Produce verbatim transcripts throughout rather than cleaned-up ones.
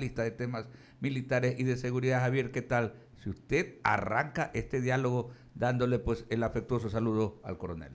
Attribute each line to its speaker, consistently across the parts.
Speaker 1: lista de temas militares y de seguridad. Javier, ¿qué tal? Si usted arranca este diálogo dándole pues el afectuoso saludo al coronel.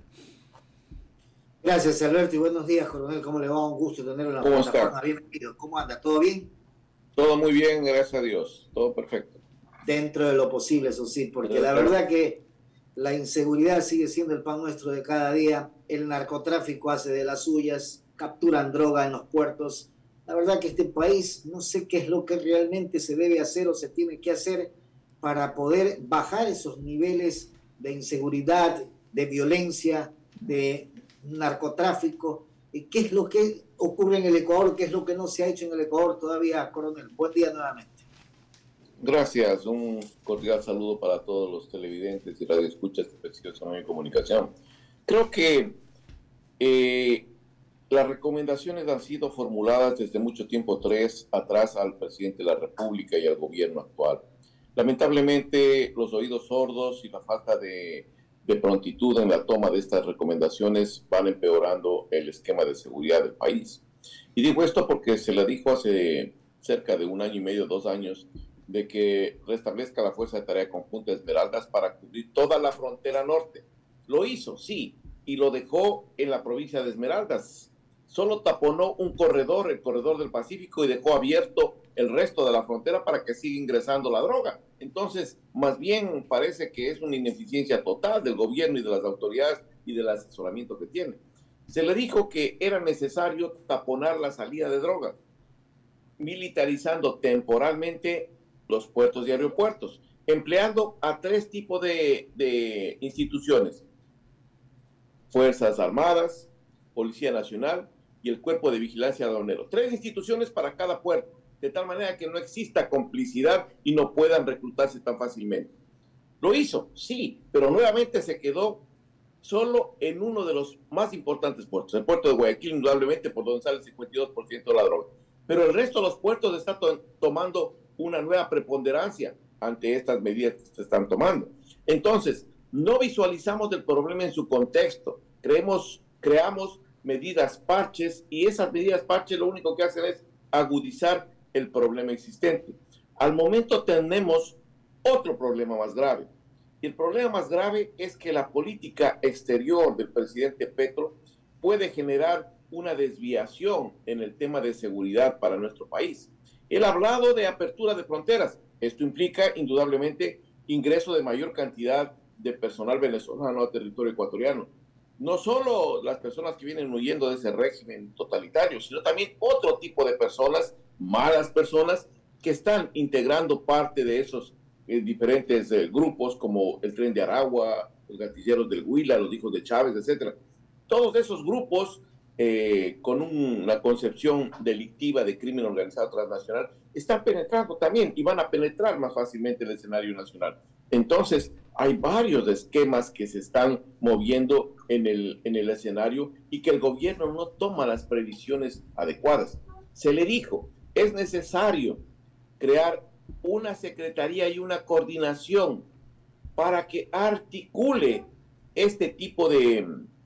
Speaker 2: Gracias, Alberto, y buenos días, coronel. ¿Cómo le va? Un gusto tenerlo en la
Speaker 3: ¿Cómo
Speaker 2: plataforma.
Speaker 3: está?
Speaker 2: Bienvenido. ¿Cómo anda? ¿Todo bien?
Speaker 3: Todo muy bien, gracias a Dios. Todo perfecto.
Speaker 2: Dentro de lo posible, eso sí, porque
Speaker 3: Pero
Speaker 2: la
Speaker 3: claro,
Speaker 2: verdad que la inseguridad sigue siendo el pan nuestro de cada día. El narcotráfico hace de las suyas, capturan droga en los puertos. La verdad que este país, no sé qué es lo que realmente se debe hacer o se tiene que hacer para poder bajar esos niveles de inseguridad, de violencia, de narcotráfico. ¿Y qué es lo que ocurre en el Ecuador? ¿Qué es lo que no se ha hecho en el Ecuador todavía, coronel? Buen día nuevamente.
Speaker 3: gracias. Un cordial saludo para todos los televidentes y radioescuchas de Persecución y Comunicación. Creo que eh, las recomendaciones han sido formuladas desde mucho tiempo tres atrás al presidente de la República y al gobierno actual. Lamentablemente, los oídos sordos y la falta de, de prontitud en la toma de estas recomendaciones van empeorando el esquema de seguridad del país. Y digo esto porque se le dijo hace cerca de un año y medio, dos años, de que restablezca la Fuerza de Tarea Conjunta Esmeraldas para cubrir toda la frontera norte. Lo hizo, sí, y lo dejó en la provincia de Esmeraldas. Solo taponó un corredor, el corredor del Pacífico, y dejó abierto el resto de la frontera para que siga ingresando la droga. Entonces, más bien parece que es una ineficiencia total del gobierno y de las autoridades y del asesoramiento que tiene. Se le dijo que era necesario taponar la salida de droga, militarizando temporalmente los puertos y aeropuertos, empleando a tres tipos de, de instituciones: Fuerzas Armadas, Policía Nacional y el Cuerpo de Vigilancia Aduanero. Tres instituciones para cada puerto, de tal manera que no exista complicidad y no puedan reclutarse tan fácilmente. Lo hizo, sí, pero nuevamente se quedó solo en uno de los más importantes puertos, el puerto de Guayaquil, indudablemente, por donde sale el cincuenta y dos por ciento de la droga. Pero el resto de los puertos está to tomando una nueva preponderancia ante estas medidas que se están tomando. Entonces, no visualizamos el problema en su contexto. Creemos, creamos medidas parches, y esas medidas parches lo único que hacen es agudizar el problema existente. Al momento tenemos otro problema más grave. Y el problema más grave es que la política exterior del presidente Petro puede generar una desviación en el tema de seguridad para nuestro país. Él ha hablado de apertura de fronteras. Esto implica indudablemente ingreso de mayor cantidad de personal venezolano al territorio ecuatoriano. No solo las personas que vienen huyendo de ese régimen totalitario, sino también otro tipo de personas, malas personas, que están integrando parte de esos eh, diferentes eh, grupos, como el Tren de Aragua, los gatilleros del Huila, los hijos de Chávez, etcétera. Todos esos grupos, eh, con un, una concepción delictiva de crimen organizado transnacional, están penetrando también y van a penetrar más fácilmente el escenario nacional. Entonces, hay varios esquemas que se están moviendo en el, en el escenario y que el gobierno no toma las previsiones adecuadas. Se le dijo, es necesario crear una secretaría y una coordinación para que articule este tipo de,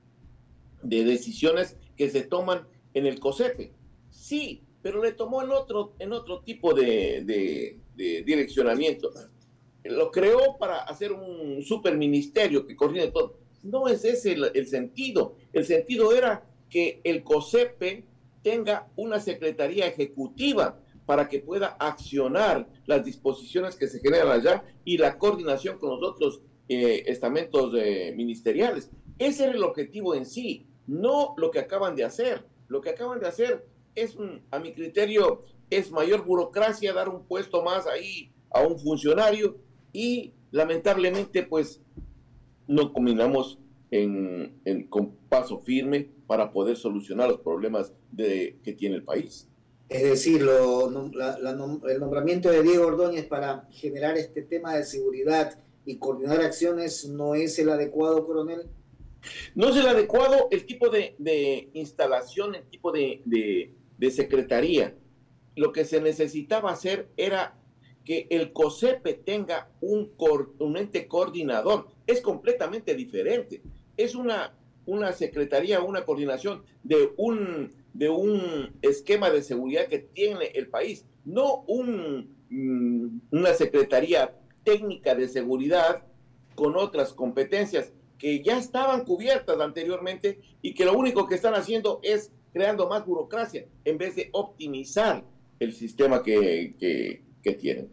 Speaker 3: de decisiones que se toman en el COSEPE. Sí, pero le tomó en otro, en otro tipo de, de, de direccionamiento. Lo creó para hacer un superministerio que coordine todo. No es ese el, el sentido. El sentido era que el COSEPE tenga una secretaría ejecutiva para que pueda accionar las disposiciones que se generan allá y la coordinación con los otros eh, estamentos eh, ministeriales. Ese era el objetivo en sí, no lo que acaban de hacer. Lo que acaban de hacer es, un, a mi criterio, es mayor burocracia, dar un puesto más ahí a un funcionario, y lamentablemente pues no combinamos en, en, con paso firme para poder solucionar los problemas de, que tiene el país.
Speaker 2: Es decir, lo, la, la, el nombramiento de Diego Ordóñez para generar este tema de seguridad y coordinar acciones no es el adecuado, coronel.
Speaker 3: No es el adecuado el tipo de, de instalación, el tipo de, de, de secretaría. Lo que se necesitaba hacer era que el COSEPE tenga un, un ente coordinador. Es completamente diferente. Es una, una secretaría, una coordinación de un, de un esquema de seguridad que tiene el país. no un, mm, una Secretaría Técnica de Seguridad con otras competencias que ya estaban cubiertas anteriormente y que lo único que están haciendo es creando más burocracia en vez de optimizar el sistema que, que, que tienen.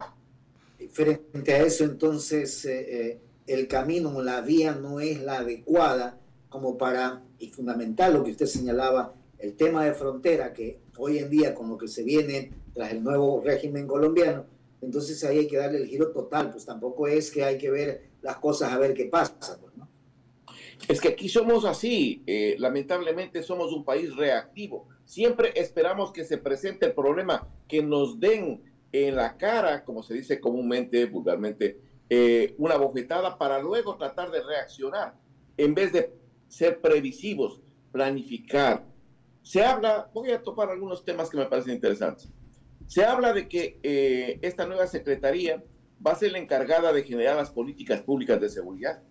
Speaker 2: Frente a eso, entonces, eh, eh, el camino, la vía no es la adecuada como para, y fundamental lo que usted señalaba, el tema de frontera, que hoy en día con lo que se viene tras el nuevo régimen colombiano, entonces ahí hay que darle el giro total, pues tampoco es que hay que ver las cosas a ver qué pasa, pues, ¿no?
Speaker 3: Es que aquí somos así, eh, lamentablemente somos un país reactivo, siempre esperamos que se presente el problema, que nos den en la cara, como se dice comúnmente, vulgarmente, eh, una bofetada para luego tratar de reaccionar, en vez de ser previsivos, planificar. Se habla, voy a topar algunos temas que me parecen interesantes. Se habla de que eh, esta nueva secretaría va a ser la encargada de generar las políticas públicas de seguridad.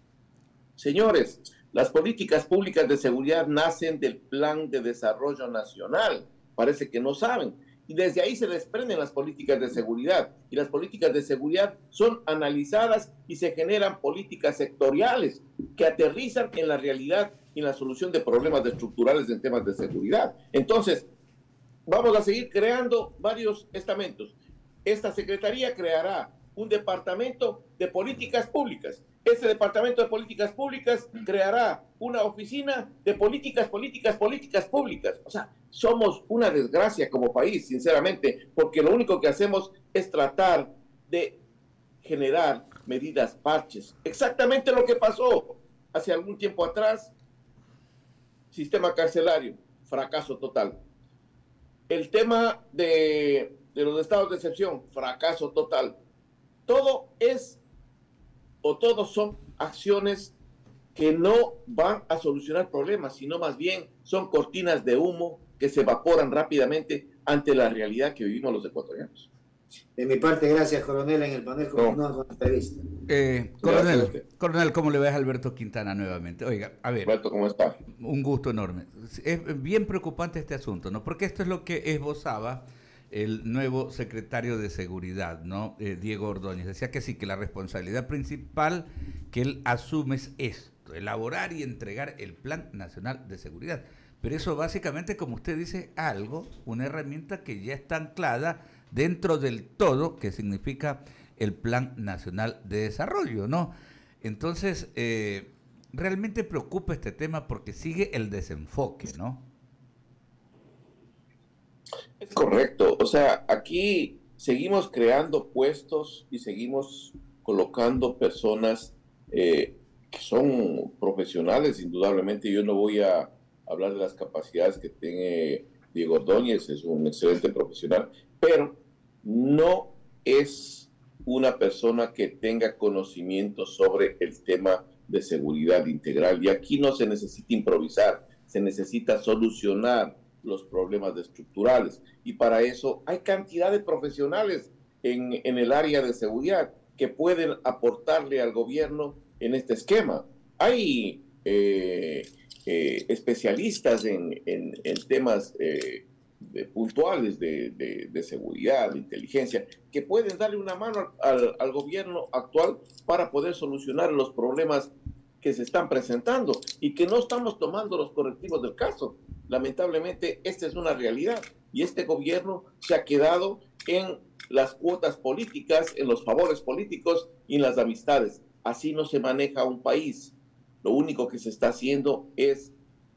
Speaker 3: Señores, las políticas públicas de seguridad nacen del Plan de Desarrollo Nacional. Parece que no saben. Y desde ahí se desprenden las políticas de seguridad. Y las políticas de seguridad son analizadas y se generan políticas sectoriales que aterrizan en la realidad y en la solución de problemas estructurales en temas de seguridad. Entonces, vamos a seguir creando varios estamentos. Esta secretaría creará un departamento de políticas públicas. Este departamento de políticas públicas creará una oficina de políticas, políticas, políticas públicas. O sea, somos una desgracia como país, sinceramente, porque lo único que hacemos es tratar de generar medidas parches. Exactamente lo que pasó hace algún tiempo atrás. Sistema carcelario, fracaso total. El tema de, de los estados de excepción, fracaso total. Todo es, o todos son acciones que no van a solucionar problemas, sino más bien son cortinas de humo que se evaporan rápidamente ante la realidad que vivimos los ecuatorianos.
Speaker 2: De mi parte, gracias, coronel. En el panel continúan con la entrevista.
Speaker 1: Eh, coronel, coronel, ¿cómo le ves a Alberto Quintana nuevamente? Oiga, a ver.
Speaker 3: Alberto, ¿cómo está?
Speaker 1: Un gusto enorme. Es bien preocupante este asunto, ¿no? Porque esto es lo que esbozaba el nuevo secretario de Seguridad, ¿no? Eh, Diego Ordóñez. Decía que sí, que la responsabilidad principal que él asume es esto, elaborar y entregar el Plan Nacional de Seguridad. Pero eso básicamente, como usted dice, algo, una herramienta que ya está anclada dentro del todo, que significa el Plan Nacional de Desarrollo, ¿no? Entonces, eh, realmente preocupa este tema porque sigue el desenfoque, ¿no?
Speaker 3: Es correcto. O sea, aquí seguimos creando puestos y seguimos colocando personas eh, que son profesionales, indudablemente. Yo no voy a hablar de las capacidades que tiene Diego Ordóñez, es un excelente profesional, pero no es una persona que tenga conocimiento sobre el tema de seguridad integral. Y aquí no se necesita improvisar, se necesita solucionar los problemas estructurales. Y para eso hay cantidad de profesionales en, en el área de seguridad que pueden aportarle al gobierno en este esquema. Hay eh, eh, especialistas en, en, en temas eh, de, puntuales de, de, de seguridad, de inteligencia, que pueden darle una mano al, al gobierno actual para poder solucionar los problemas que se están presentando y que no estamos tomando los correctivos del caso. Lamentablemente, esta es una realidad y este gobierno se ha quedado en las cuotas políticas, en los favores políticos y en las amistades. Así no se maneja un país. Lo único que se está haciendo es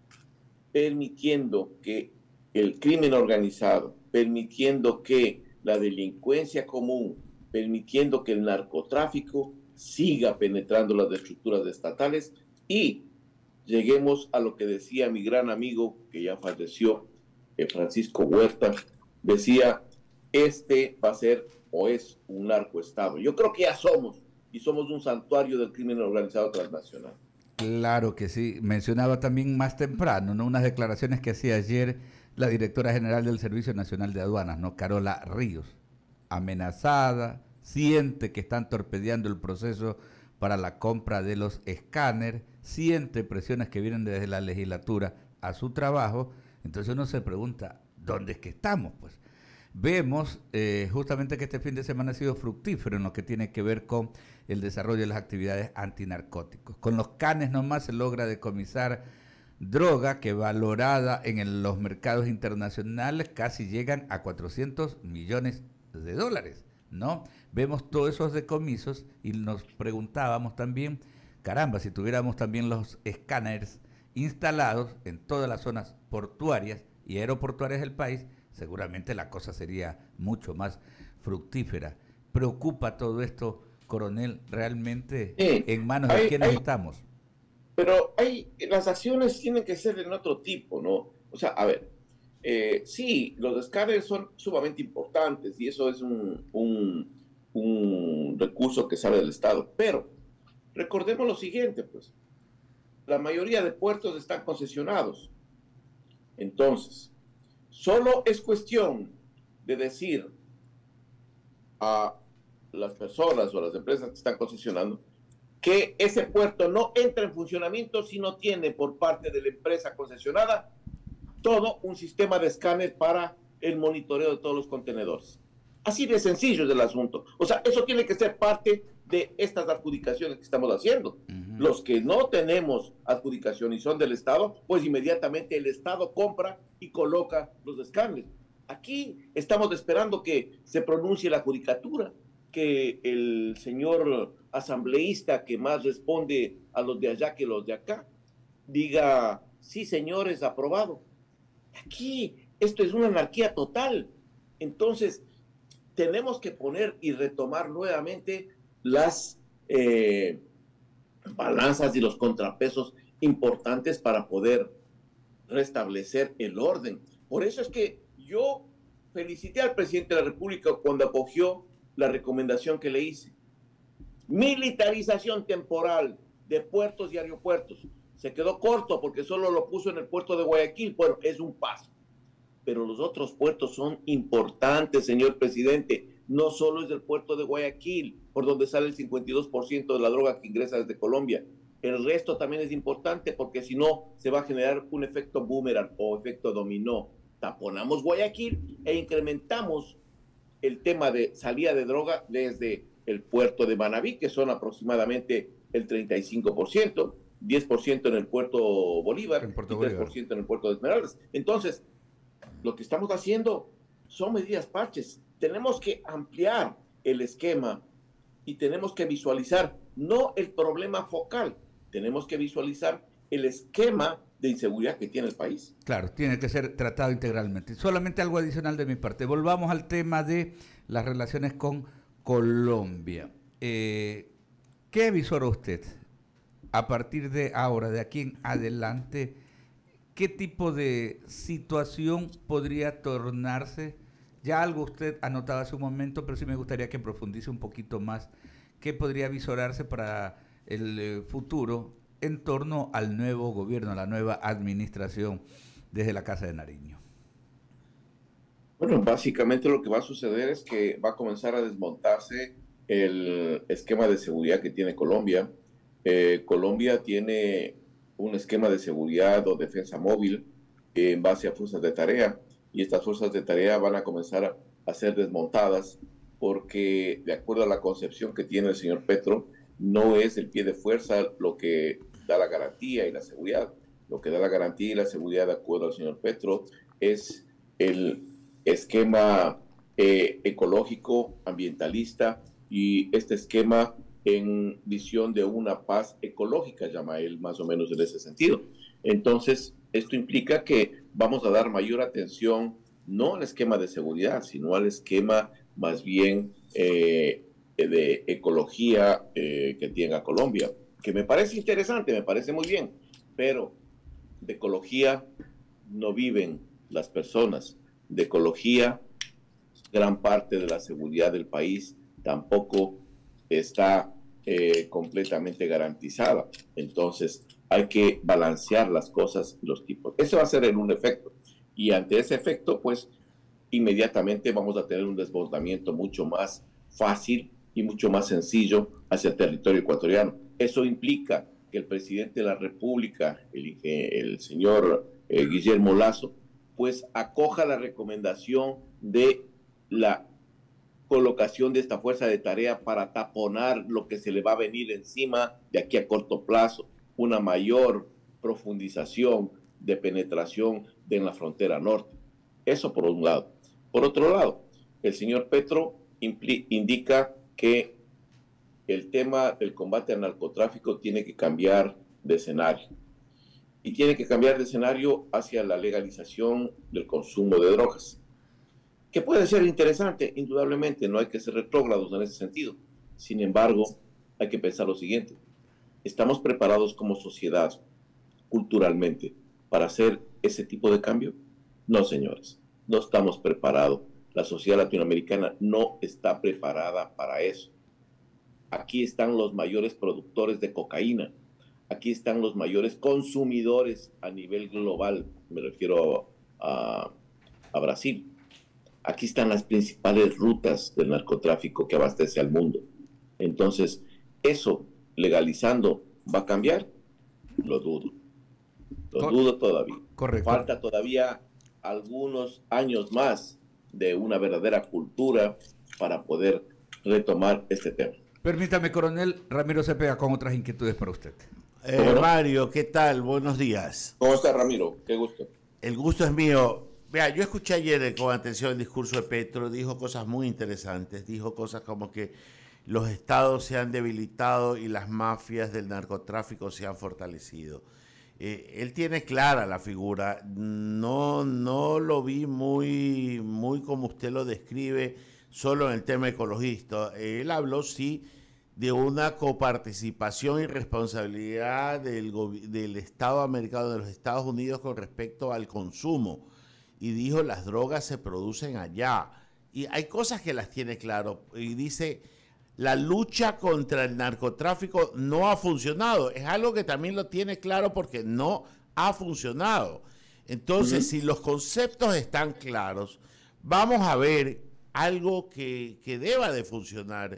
Speaker 3: permitiendo que el crimen organizado, permitiendo que la delincuencia común, permitiendo que el narcotráfico siga penetrando las estructuras estatales y lleguemos a lo que decía mi gran amigo que ya falleció, eh, Francisco Huerta, decía, este va a ser o es un narcoestado. Yo creo que ya somos, y somos un santuario del crimen organizado transnacional.
Speaker 1: Claro que sí. Mencionaba también más temprano, ¿no?, unas declaraciones que hacía ayer la directora general del Servicio Nacional de Aduanas, ¿no?, Carola Ríos, amenazada, siente que están torpedeando el proceso para la compra de los escáneres, siente presiones que vienen desde la legislatura a su trabajo. Entonces uno se pregunta, ¿dónde es que estamos? Pues vemos eh, justamente que este fin de semana ha sido fructífero en lo que tiene que ver con el desarrollo de las actividades antinarcóticos. Con los canes nomás se logra decomisar droga que valorada en el, los mercados internacionales casi llegan a cuatrocientos millones de dólares, ¿no? Vemos todos esos decomisos y nos preguntábamos también, caramba, si tuviéramos también los escáneres instalados en todas las zonas portuarias y aeroportuarias del país, seguramente la cosa sería mucho más fructífera. ¿Preocupa todo esto, coronel, realmente sí, en manos hay, de quienes hay, estamos?
Speaker 3: Pero hay, las acciones tienen que ser en otro tipo, ¿no? O sea, a ver, eh, sí, los escáneres son sumamente importantes y eso es un, un, un recurso que sale del Estado, pero recordemos lo siguiente, pues, la mayoría de puertos están concesionados. Entonces, solo es cuestión de decir a las personas o a las empresas que están concesionando que ese puerto no entra en funcionamiento si no tiene por parte de la empresa concesionada todo un sistema de escáner para el monitoreo de todos los contenedores. Así de sencillo es el asunto. O sea, eso tiene que ser parte de estas adjudicaciones que estamos haciendo. Uh-huh. Los que no tenemos adjudicación y son del Estado, pues inmediatamente el Estado compra y coloca los escáneres. Aquí estamos esperando que se pronuncie la judicatura, que el señor asambleísta que más responde a los de allá que los de acá, diga, sí señores, aprobado. Aquí esto es una anarquía total. Entonces, tenemos que poner y retomar nuevamente las eh, balanzas y los contrapesos importantes para poder restablecer el orden. Por eso es que yo felicité al presidente de la República cuando acogió la recomendación que le hice. Militarización temporal de puertos y aeropuertos. Se quedó corto porque solo lo puso en el puerto de Guayaquil. Bueno, es un paso. Pero los otros puertos son importantes, señor presidente. No solo es el puerto de Guayaquil, por donde sale el cincuenta y dos por ciento de la droga que ingresa desde Colombia. El resto también es importante porque si no, se va a generar un efecto boomerang o efecto dominó. Taponamos Guayaquil e incrementamos el tema de salida de droga desde el puerto de Manabí, que son aproximadamente el treinta y cinco por ciento, diez por ciento en el puerto Bolívar, en Puerto y tres por ciento Bolívar. En el puerto de Esmeraldas. Entonces, lo que estamos haciendo son medidas parches. Tenemos que ampliar el esquema y tenemos que visualizar no el problema focal, tenemos que visualizar el esquema de inseguridad que tiene el país.
Speaker 1: Claro, tiene que ser tratado integralmente. Solamente algo adicional de mi parte. Volvamos al tema de las relaciones con Colombia. Eh, ¿Qué avisora usted a partir de ahora, de aquí en adelante? ¿Qué tipo de situación podría tornarse? Ya algo usted anotaba hace un momento, pero sí me gustaría que profundice un poquito más. ¿Qué podría visorarse para el eh, futuro en torno al nuevo gobierno, a la nueva administración desde la Casa de Nariño?
Speaker 3: Bueno, básicamente lo que va a suceder es que va a comenzar a desmontarse el esquema de seguridad que tiene Colombia. Eh, Colombia tiene un esquema de seguridad o defensa móvil en base a fuerzas de tarea, y estas fuerzas de tarea van a comenzar a, a ser desmontadas porque, de acuerdo a la concepción que tiene el señor Petro, no es el pie de fuerza lo que da la garantía y la seguridad. Lo que da la garantía y la seguridad, de acuerdo al señor Petro, es el esquema eh, ecológico, ambientalista, y este esquema en visión de una paz ecológica, llama él más o menos en ese sentido. Entonces, esto implica que vamos a dar mayor atención no al esquema de seguridad, sino al esquema más bien eh, de ecología eh, que tenga Colombia, que me parece interesante, me parece muy bien, pero de ecología no viven las personas. De ecología, gran parte de la seguridad del país tampoco está eh, completamente garantizada. Entonces, hay que balancear las cosas y los tipos. Eso va a ser en un efecto. Y ante ese efecto, pues, inmediatamente vamos a tener un desbordamiento mucho más fácil y mucho más sencillo hacia el territorio ecuatoriano. Eso implica que el presidente de la República, el, el señor eh, Guillermo Lasso, pues acoja la recomendación de la colocación de esta fuerza de tarea para taponar lo que se le va a venir encima de aquí a corto plazo, una mayor profundización de penetración de en la frontera norte. Eso por un lado. Por otro lado, el señor Petro indica que el tema del combate al narcotráfico tiene que cambiar de escenario. Y tiene que cambiar de escenario hacia la legalización del consumo de drogas. Que puede ser interesante, indudablemente, no hay que ser retrógrados en ese sentido. Sin embargo, hay que pensar lo siguiente. ¿Estamos preparados como sociedad, culturalmente, para hacer ese tipo de cambio? No, señores, no estamos preparados. La sociedad latinoamericana no está preparada para eso. Aquí están los mayores productores de cocaína. Aquí están los mayores consumidores a nivel global. Me refiero a, a Brasil. Aquí están las principales rutas del narcotráfico que abastece al mundo. Entonces, ¿eso legalizando va a cambiar? Lo dudo. Lo Cor dudo todavía.
Speaker 1: Correcto.
Speaker 3: Falta todavía algunos años más de una verdadera cultura para poder retomar este tema.
Speaker 1: Permítame, coronel, Ramiro Cepeda con otras inquietudes para usted.
Speaker 4: Eh, bueno, Mario, ¿qué tal? Buenos días.
Speaker 3: ¿Cómo está, Ramiro? Qué gusto.
Speaker 4: El gusto es mío. Vea, yo escuché ayer con atención el discurso de Petro, dijo cosas muy interesantes, dijo cosas como que los estados se han debilitado y las mafias del narcotráfico se han fortalecido. Eh, él tiene clara la figura, no, no lo vi muy, muy como usted lo describe, solo en el tema ecologista. Él habló, sí, de una coparticipación y responsabilidad del, del Estado americano, de los Estados Unidos con respecto al consumo. Y dijo, las drogas se producen allá. Y hay cosas que las tiene claro. Y dice, la lucha contra el narcotráfico no ha funcionado. Es algo que también lo tiene claro porque no ha funcionado. Entonces, uh-huh. si los conceptos están claros, vamos a ver algo que, que deba de funcionar.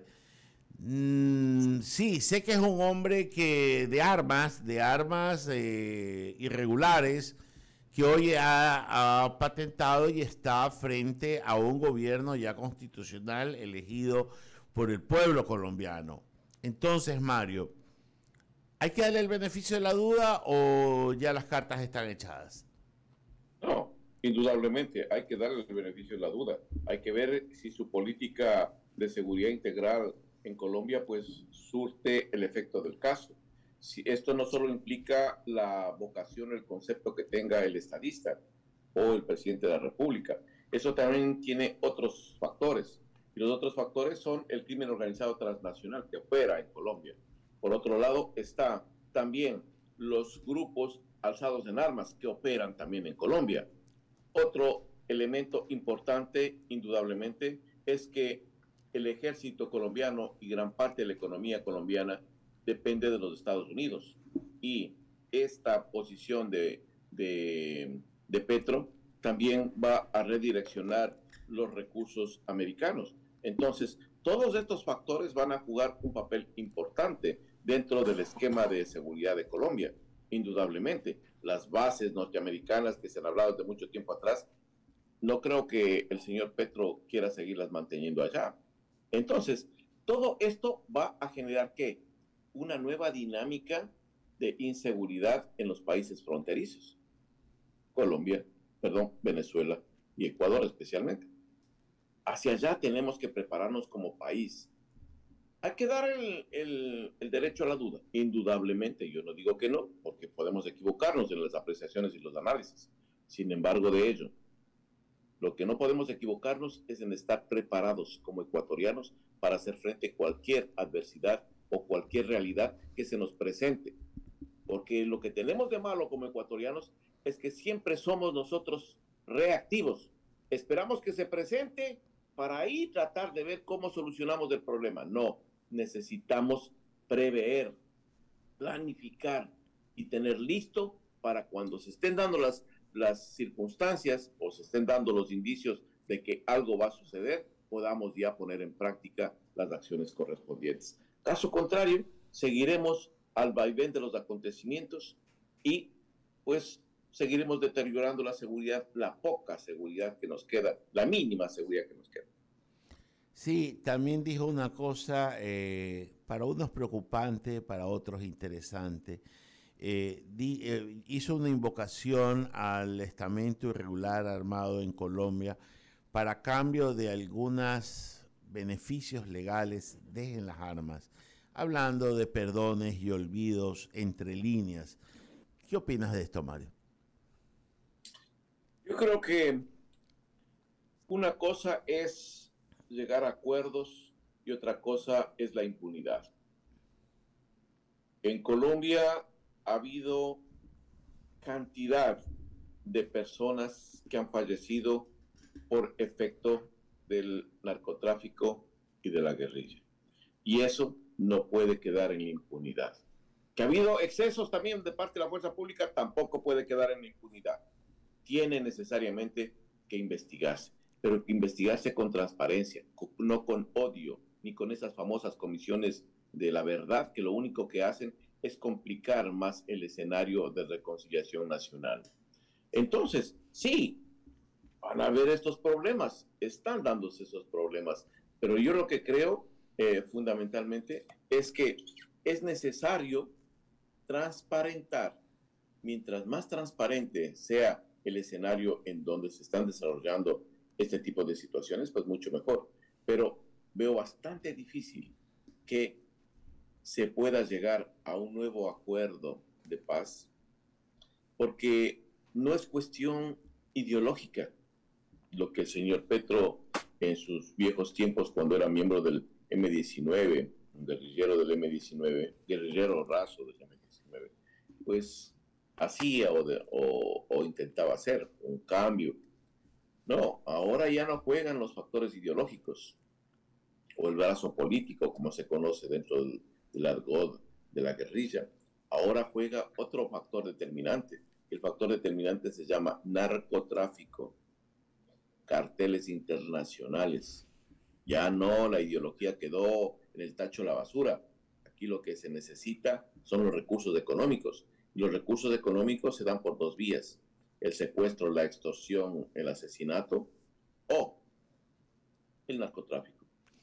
Speaker 4: Mm, sí, sé que es un hombre que de armas, de armas eh, irregulares, que hoy ha, ha patentado y está frente a un gobierno ya constitucional elegido por el pueblo colombiano. Entonces, Mario, ¿hay que darle el beneficio de la duda o ya las cartas están echadas?
Speaker 3: No, indudablemente hay que darle el beneficio de la duda. Hay que ver si su política de seguridad integral en Colombia pues surte el efecto del caso. Si esto no solo implica la vocación, el concepto que tenga el estadista o el presidente de la República, eso también tiene otros factores. Y los otros factores son el crimen organizado transnacional que opera en Colombia. Por otro lado, está también los grupos alzados en armas que operan también en Colombia. Otro elemento importante, indudablemente, es que el ejército colombiano y gran parte de la economía colombiana depende de los Estados Unidos. Y esta posición de, de, de Petro también va a redireccionar los recursos americanos. Entonces, todos estos factores van a jugar un papel importante dentro del esquema de seguridad de Colombia. Indudablemente, las bases norteamericanas que se han hablado desde mucho tiempo atrás, no creo que el señor Petro quiera seguirlas manteniendo allá. Entonces, todo esto va a generar, ¿qué? Una nueva dinámica de inseguridad en los países fronterizos. Colombia, perdón, Venezuela y Ecuador especialmente. Hacia allá tenemos que prepararnos como país. Hay que dar el, el, el derecho a la duda. Indudablemente, yo no digo que no, porque podemos equivocarnos en las apreciaciones y los análisis. Sin embargo, de ello, lo que no podemos equivocarnos es en estar preparados como ecuatorianos para hacer frente a cualquier adversidad o cualquier realidad que se nos presente. Porque lo que tenemos de malo como ecuatorianos es que siempre somos nosotros reactivos. Esperamos que se presente para ahí tratar de ver cómo solucionamos el problema. No, necesitamos prever, planificar y tener listo para cuando se estén dando las, las circunstancias o se estén dando los indicios de que algo va a suceder, podamos ya poner en práctica las acciones correspondientes. Caso contrario, seguiremos al vaivén de los acontecimientos y pues seguiremos deteriorando la seguridad, la poca seguridad que nos queda, la mínima seguridad que nos queda.
Speaker 4: Sí, también dijo una cosa, eh, para unos preocupante, para otros interesante. Eh, di- eh, hizo una invocación al estamento irregular armado en Colombia para cambio de algunos beneficios legales, dejen las armas, hablando de perdones y olvidos entre líneas. ¿Qué opinas de esto, Mario?
Speaker 3: Yo creo que una cosa es llegar a acuerdos y otra cosa es la impunidad. En Colombia ha habido cantidad de personas que han fallecido por efecto del narcotráfico y de la guerrilla. Y eso no puede quedar en la impunidad. Que ha habido excesos también de parte de la fuerza pública, tampoco puede quedar en la impunidad. Tiene necesariamente que investigarse, pero investigarse con transparencia, no con odio, ni con esas famosas comisiones de la verdad, que lo único que hacen es complicar más el escenario de reconciliación nacional. Entonces, sí, van a haber estos problemas, están dándose esos problemas, pero yo lo que creo eh, fundamentalmente es que es necesario transparentar. Mientras más transparente sea el escenario en donde se están desarrollando este tipo de situaciones, pues mucho mejor. Pero veo bastante difícil que se pueda llegar a un nuevo acuerdo de paz, porque no es cuestión ideológica lo que el señor Petro en sus viejos tiempos, cuando era miembro del eme diecinueve, un guerrillero del eme diecinueve, guerrillero raso del eme diecinueve, pues hacía o, de, o, o intentaba hacer un cambio. No, ahora ya no juegan los factores ideológicos o el brazo político, como se conoce dentro del, del argot de la guerrilla. Ahora juega otro factor determinante. El factor determinante se llama narcotráfico, carteles internacionales. Ya no, la ideología quedó en el tacho de la basura. Aquí lo que se necesita son los recursos económicos. Y los recursos económicos se dan por dos vías: el secuestro, la extorsión, el asesinato o el narcotráfico.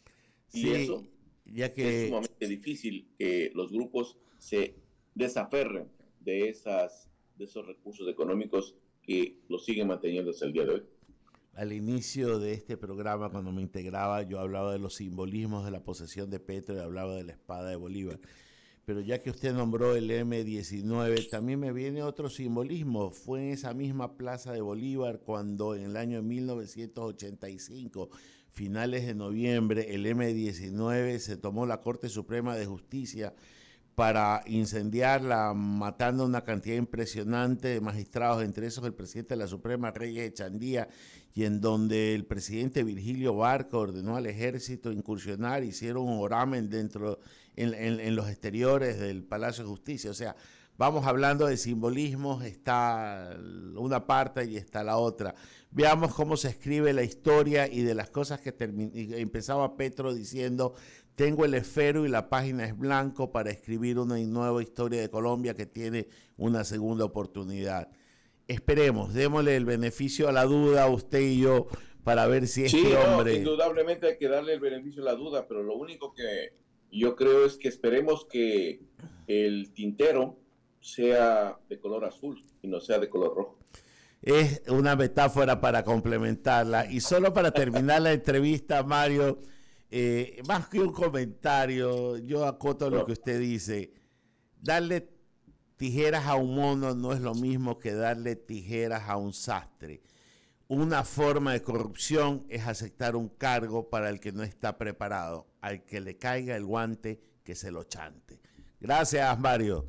Speaker 3: Y
Speaker 4: Sí,
Speaker 3: eso
Speaker 4: ya
Speaker 3: es
Speaker 4: que
Speaker 3: sumamente difícil, que los grupos se desaferren de, esas, de esos recursos económicos que los siguen manteniendo hasta el día de hoy.
Speaker 4: al inicio de este programa, cuando me integraba, yo hablaba de los simbolismos de la posesión de Petro y hablaba de la espada de Bolívar. Pero ya que usted nombró el eme diecinueve, también me viene otro simbolismo. Fue en esa misma plaza de Bolívar cuando en el año mil novecientos ochenta y cinco, finales de noviembre, el eme diecinueve se tomó la Corte Suprema de Justicia para incendiarla, matando una cantidad impresionante de magistrados, entre esos el presidente de la Suprema, Reyes Echandía, y en donde el presidente Virgilio Barca ordenó al ejército incursionar, hicieron un oramen dentro, en, en, en los exteriores del Palacio de Justicia. O sea, vamos hablando de simbolismos, está una parte y está la otra. Veamos cómo se escribe la historia y de las cosas que empezaba Petro diciendo: tengo el esfero y la página es blanco para escribir una nueva historia de Colombia que tiene una segunda oportunidad. Esperemos, démosle el beneficio a la duda a usted y yo para ver si este
Speaker 3: sí,
Speaker 4: hombre...
Speaker 3: no, indudablemente hay que darle el beneficio a la duda, pero lo único que yo creo es que esperemos que el tintero sea de color azul y no sea de color rojo.
Speaker 4: Es una metáfora para complementarla. Y solo para terminar la entrevista, Mario, eh, más que un comentario, yo acoto lo que usted dice. Darle tijeras a un mono no es lo mismo que darle tijeras a un sastre. Una forma de corrupción es aceptar un cargo para el que no está preparado. Al que le caiga el guante, que se lo chante. Gracias, Mario.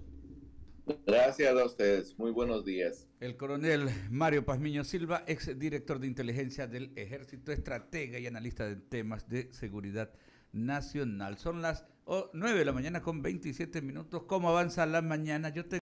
Speaker 3: Gracias a ustedes. Muy buenos días.
Speaker 1: El coronel Mario Pazmiño Silva, ex director de inteligencia del Ejército, estratega y analista de temas de seguridad nacional. Son las nueve de la mañana con veintisiete minutos. ¿Cómo avanza la mañana? Yo te